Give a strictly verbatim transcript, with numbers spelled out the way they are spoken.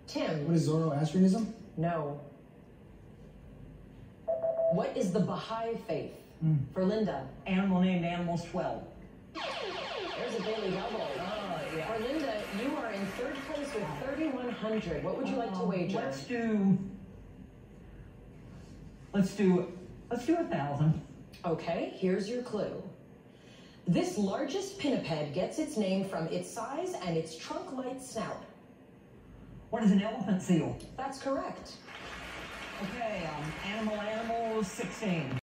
Tim. What is Zoroastrianism? No. What is the Baha'i faith? Mm. Verlinda. Animal named Animals twelve. There's a daily double. Oh, yeah. Verlinda, you are in third place with thirty-one hundred. What would you like to wager? Let's do... Let's do... Let's do a thousand. Okay, here's your clue. This largest pinniped gets its name from its size and its trunk-like snout. What is an elephant seal? That's correct. Okay, um, animal animals sixteen.